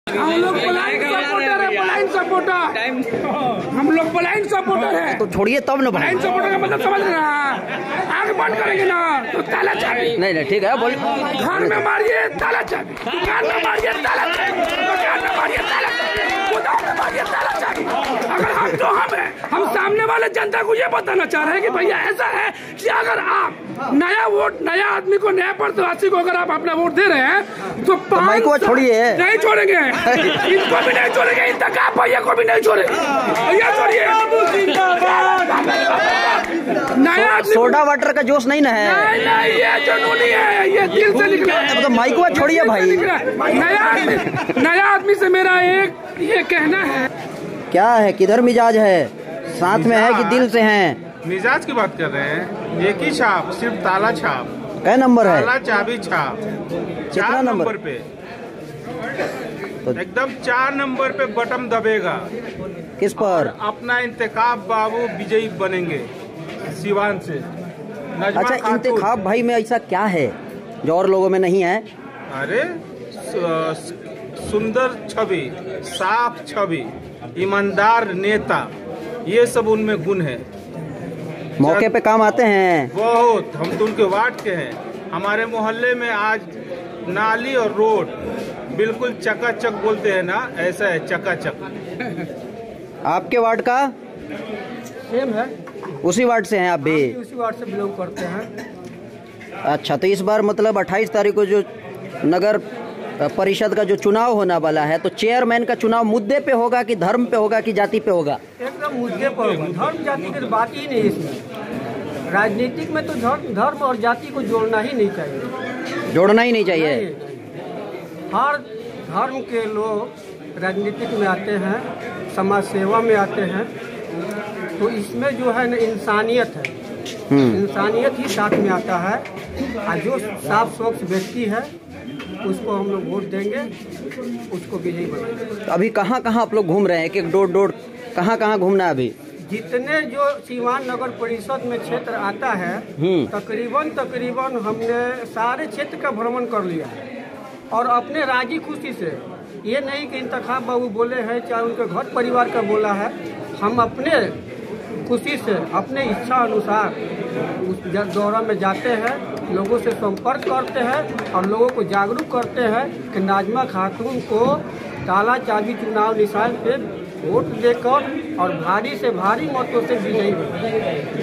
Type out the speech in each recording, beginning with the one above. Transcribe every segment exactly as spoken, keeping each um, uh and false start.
हम लोग blind supporter है, ब्लाइंड सपोर्टर, हम लोग ब्लाइंड सपोर्टर है। तो छोड़िए तब ना, ब्लाइंड सपोर्टर का मतलब समझ रहे हैं? आग बंद करेंगे ना तो ताला चाबी। नहीं नहीं ठीक है, बोल। घर में मारिए ताला चाबी, दुकान में मारिए ताला चाबी, दुकान में मारिए ताला चाबी, गोदाम में मारिए ताला चाबी। अगर हम तो हम है, हम सामने वाले जनता को ये बताना चाह रहे हैं कि भैया ऐसा है कि अगर आप नया वोट, नया आदमी को, नया प्रत्याशी को अगर आप अपना वोट दे रहे हैं तो माइक को छोड़िए, नहीं छोड़ेंगे, इनको भी नहीं छोड़ेंगे, इंतखाब भैया को भी नहीं छोड़ेंगे, भैया छोड़िए। नया सोडा वाटर का जोश नहीं ना है, नहीं नहीं, ये जुनूनी है, ये दिल से निकला है। तो माइक को छोड़िए भाई। नया आदमी, नया आदमी से मेरा एक ये कहना है। क्या है, किधर मिजाज है, साथ में है कि दिल से हैं? मिजाज की बात कर रहे हैं, एक ही छाप, सिर्फ ताला छाप। क्या नंबर है? ताला चाबी छाप, चार नंबर पे, तो एकदम चार नंबर पे बटन दबेगा। किस पर? अपना इंतखाब बाबू विजयी बनेंगे सिवान से। अच्छा, इंतखाब भाई में ऐसा क्या है जो और लोगों में नहीं है? अरे सुंदर छवि, साफ छवि, ईमानदार नेता, ये सब उनमें गुण है। मौके पे काम आते हैं बहुत। हम तो उनके वार्ड के हैं। हमारे मोहल्ले में आज नाली और रोड बिल्कुल चकाचक बोलते हैं ना, ऐसा है चकाचक। आपके वार्ड का सेम है, उसी वार्ड से हैं आप भी? भी उसी वार्ड से बिलोंग करते हैं। अच्छा, तो इस बार मतलब अट्ठाईस तारीख को जो नगर परिषद का जो चुनाव होने वाला है, तो चेयरमैन का चुनाव मुद्दे पे होगा कि धर्म पे होगा कि जाति पे होगा? एकदम मुद्दे पर होगा। धर्म जाति की बात ही नहीं इसमें। राजनीतिक में तो धर्म और जाति को जोड़ना ही नहीं चाहिए, जोड़ना ही नहीं चाहिए। नहीं, नहीं। हर धर्म के लोग राजनीतिक में आते हैं, समाज सेवा में आते हैं, तो इसमें जो है ना इंसानियत है, इंसानियत ही साथ में आता है। और जो साफ स्वच्छ व्यक्ति है उसको हम लोग वोट देंगे, उसको विजयी बनाएंगे। तो अभी कहाँ कहाँ आप लोग घूम रहे हैं? एक एक डोर डोर कहाँ कहाँ घूमना है अभी? जितने जो सीवान नगर परिषद में क्षेत्र आता है, तकरीबन तकरीबन हमने सारे क्षेत्र का भ्रमण कर लिया है। और अपने राजी खुशी से, ये नहीं कि इंतखाब बाबू बोले हैं चाहे उनके घर परिवार का बोला है, हम अपने खुशी से, अपने इच्छा अनुसार उस दौरा में जाते हैं, लोगों से संपर्क करते हैं और लोगों को जागरूक करते हैं कि नाजमा खातून को ताला चाबी चुनाव निशान पे वोट देकर और भारी से भारी मतों से विजयी बनाएं।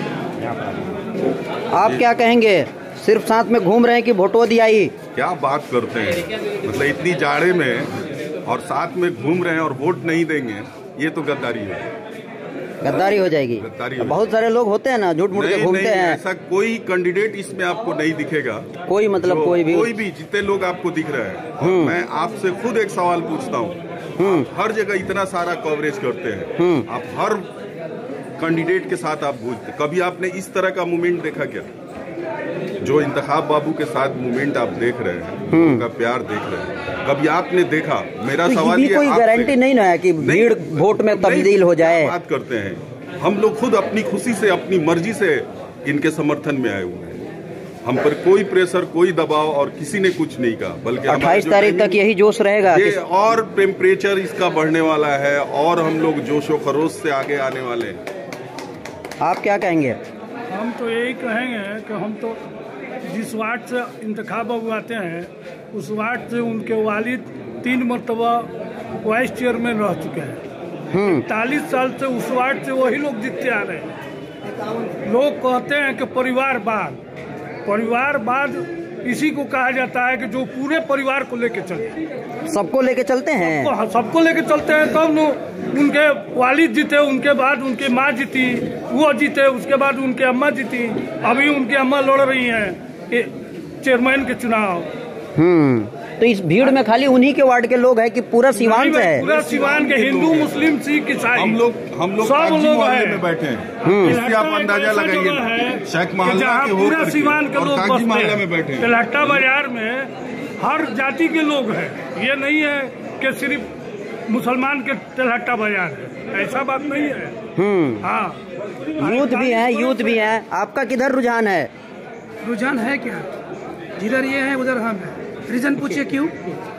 आप क्या कहेंगे? सिर्फ साथ में घूम रहे हैं कि वोटो दियाई? क्या बात करते हैं, मतलब इतनी जाड़े में और साथ में घूम रहे हैं और वोट नहीं देंगे, ये तो गद्दारी है। गद्दारी हो जाएगी। गद्दारी हो बहुत सारे लोग होते हैं ना, झूठ मूठ के घूमते हैं। ऐसा कोई कैंडिडेट इसमें आपको नहीं दिखेगा। कोई मतलब कोई भी कोई भी जितने लोग आपको दिख रहे हैं। मैं आपसे खुद एक सवाल पूछता हूँ, हर जगह इतना सारा कवरेज करते हैं, आप हर कैंडिडेट के साथ आप पूछते, कभी आपने इस तरह का मूवमेंट देखा क्या? जो इंतखाब बाबू के साथ मूवमेंट आप देख रहे हैं, उनका प्यार देख रहे हैं, कभी आपने देखा? मेरा तो सवाल ये, कोई गारंटी नहीं ना है कि भीड़ वोट में तब्दील हो जाए। बात करते हैं, हम लोग खुद अपनी खुशी से, अपनी मर्जी से इनके समर्थन में आए हुए हैं। हम पर कोई प्रेशर, कोई दबाव और किसी ने कुछ नहीं कहा, बल्कि अट्ठाईस तारीख तक यही जोश रहेगा। ये और टेम्परेचर इसका बढ़ने वाला है और हम लोग जोशो खरोश से आगे आने वाले हैं। आप क्या कहेंगे? हम तो यही कहेंगे कि हम तो जिस वार्ड से इंतखाब बाबू आते हैं, उस वार्ड से उनके वालिद तीन मरतबा वाइस चेयरमैन रह चुके हैं। इकतालीस साल से उस वार्ड से वही लोग जीतते आ रहे हैं। लोग कहते हैं कि परिवारवाद, परिवारवाद इसी को कहा जाता है कि जो पूरे परिवार को लेके चलते, सबको लेके चलते हैं, सबको, सबको लेके चलते हैं। तब तो उनके वालिद जीते, उनके बाद उनकी माँ जीती, वो जीते, उसके बाद उनके अम्मा जीती, अभी उनकी अम्मा लड़ रही हैं चेयरमैन के चुनाव। हम्म तो इस भीड़ में खाली उन्हीं के वार्ड के लोग हैं कि पूरा सिवान से है? पूरा सिवान के हिंदू, मुस्लिम, सिख, ईसाई, हम लोग हम लोग सब लोग हैं बैठे हैं। इसलिए आप अंदाजा लगाइए, शेख मोहल्ला के पूरा सिवान के लोग मोहल्ला में बैठे हैं। तिलहट्टा बाजार में हर जाति के लोग हैं, ये नहीं है कि सिर्फ मुसलमान के तिलहट्टा बाजार है, ऐसा बात नहीं है। हम्म हाँ, यूथ भी है, यूथ भी है। आपका किधर रुझान है? रुझान है क्या? जिधर ये है उधर हम है। रीजन पूछिए क्यों?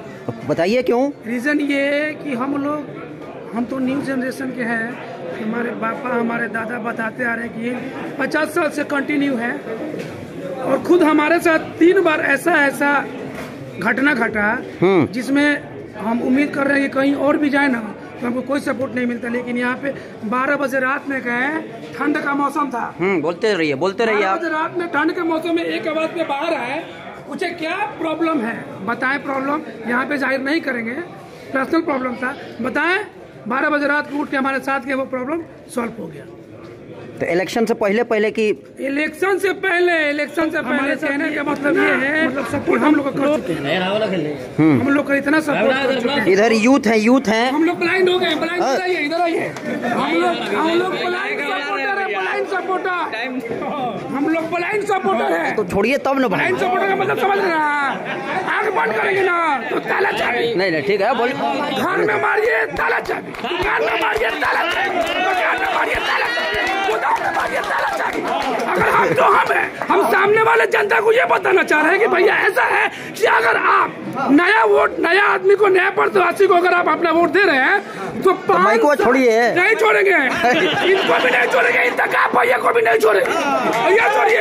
बताइए क्यों? रीज़न ये है कि हम लोग हम तो न्यू जनरेशन के हैं, हमारे पापा हमारे दादा बताते आ रहे हैं कि ये पचास साल से कंटिन्यू है, और खुद हमारे साथ तीन बार ऐसा ऐसा घटना घटा जिसमें हम उम्मीद कर रहे हैं कि कहीं और भी जाए ना तो हमको कोई सपोर्ट नहीं मिलता, लेकिन यहाँ पे बारह बजे रात में गए, ठंड का मौसम था। हम्म बोलते रहिए बोलते रहिए आप। बारह बजे रात में ठंड के मौसम में एक आवाज पे बाहर आए, पूछे क्या प्रॉब्लम है, बताएं प्रॉब्लम, यहाँ पे जाहिर नहीं करेंगे, पर्सनल प्रॉब्लम था, बताएं। बारह बजे रात को उठ के हमारे साथ के वो प्रॉब्लम सॉल्व हो गया। तो इलेक्शन से पहले पहले की इलेक्शन से पहले इलेक्शन से पहले कहने का मतलब ये है मतलब सपोर्ट हम लोग को कर चुके हैं, हम लोग का इतना सपोर्ट कर चुके हैं। इधर यूथ है यूथ है हम लोग ब्लाइंड हो गए, ब्लाइंड आइए इधर आइए, हम लोग हम लोग ब्लाइंड सपोर्टर है, ब्लाइंड सपोर्टर, हम लोग ब्लाइंड सपोर्टर है। तो छोड़िए तब ना ब्लाइंड सपोर्टर का मतलब समझ रहा है, आंख बंद करेंगे ना तो ताला चाबी, नहीं नहीं ठीक है बोल। घर में मारिए ताला चाबी, दुकान में मारिए ताला चाबी, दुकान में मारिए ताला चाबी, गोदाम में मारिए ताला चाबी। अगर हम तो हम हैं, हम सामने वाले जनता को ये बताना चाह रहे हैं कि भैया ऐसा है कि अगर आप नया वोट नया आदमी को नया प्रत्याशी को अगर आप अपना वोट दे रहे हैं तो माइक को छोड़िए, नहीं छोड़ेंगे, इनको भी नहीं छोड़ेंगे, इंतका भैया को भी नहीं छोड़ेंगे, भैया छोड़िए।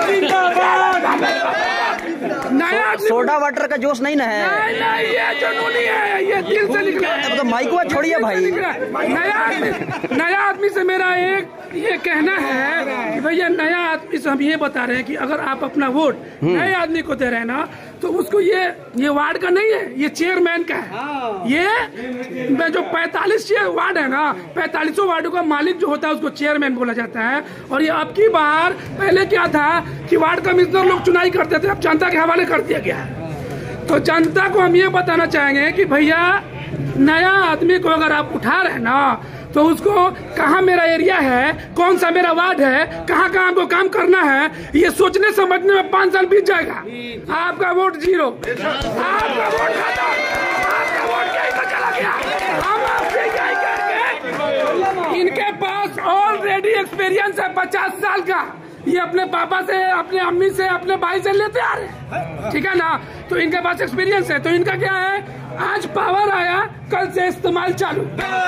नया सोडा वाटर का जोश नहीं ना है, नहीं नहीं ये जुनूनी है, ये दिल से निकला है। तो माइक को छोड़िए भाई। नया आदमी नया आदमी से मेरा एक ये कहना है कि भैया नया आदमी से हम ये बता रहे हैं कि अगर आप अपना वोट नए आदमी को दे रहे हैं ना तो उसको ये ये वार्ड का नहीं है, ये चेयरमैन का है। ये जो पैंतालीस वार्ड है ना, पैंतालीसों वार्डों का मालिक जो होता है उसको चेयरमैन बोला जाता है। और ये अब की बार, पहले क्या था कि वार्ड कमिश्नर लोग चुनाई करते थे, अब जनता के हवाले कर दिया गया है। तो जनता को हम ये बताना चाहेंगे कि भैया नया आदमी को अगर आप उठा रहे हैं ना तो उसको कहाँ मेरा एरिया है, कौन सा मेरा वार्ड है, कहाँ कहाँ हमको काम करना है, ये सोचने समझने में पाँच साल बीत जाएगा। आपका वोट जीरो, आपका वोट खत्म, आपका वोट कहीं पर चला गया। हम आपसे क्या करेंगे, इनके पास ऑलरेडी एक्सपीरियंस है पचास साल का, ये अपने पापा से, अपने अम्मी से, अपने भाई से लेते आ रहे हैं, ठीक है ना। तो इनके पास एक्सपीरियंस है, तो इनका क्या है, आज पावर आया कल से इस्तेमाल चालू,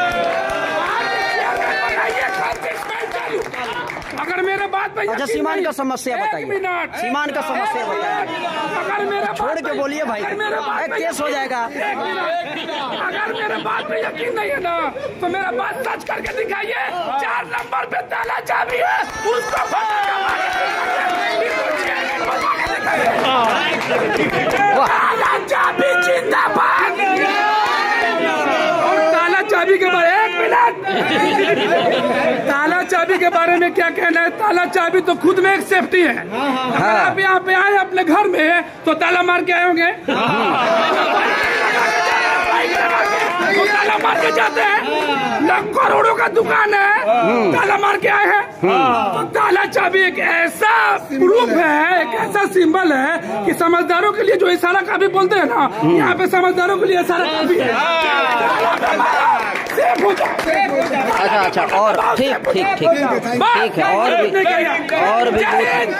अगर मेरे बात पे अच्छा सीमान का समस्या बताइए, सीमान का समस्या बताइए, अगर मेरा छोड़ के बोलिए भाई, केस हो जाएगा। अगर मेरे बात पे यकीन नहीं है ना तो मेरा बात सच करके दिखाइए, चार नंबर पे ताला चाबी है, उसको ताला चाबी जिंदाबाद। और ताला चाबी के बारे एक मिनट ताला चाबी के बारे में क्या कहना है, ताला चाबी तो खुद में एक सेफ्टी है। अगर आप यहाँ पे आए अपने घर में तो ताला मार के आए होंगे, तो ताला मार के जाते हैं, करोड़ों का दुकान है, ताला मार के आए हैं। तो ताला चाबी एक ऐसा प्रूफ है, एक ऐसा सिंबल है कि समझदारों के लिए जो इशारा काफी बोलते हैं ना, यहाँ पे समझदारों के लिए इशारा काफी है। अच्छा अच्छा और ठीक ठीक ठीक ठीक है, और भी और भी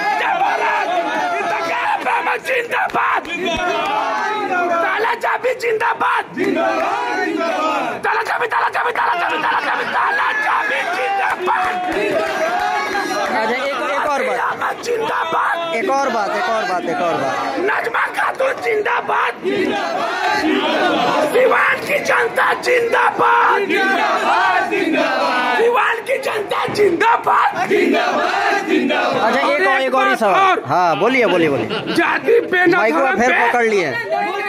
जिंदाबाद, ताला चाबी जिंदाबाद, ताला चाबी ताला चाबी ताला चाबी ताला चाबी ताला चाबी जिंदाबाद। अच्छा एक एक और बात जिंदाबाद, एक और बात एक और बात एक और बात नजमा खातून जिंदाबाद, दीवान की जनता जिंदाबाद, दीवान की जनता जिंदाबाद। अच्छा एक और एक और ही सवाल, हाँ बोलिए बोलिए बोलिए, जाति पे माइक को फिर पकड़ लिए।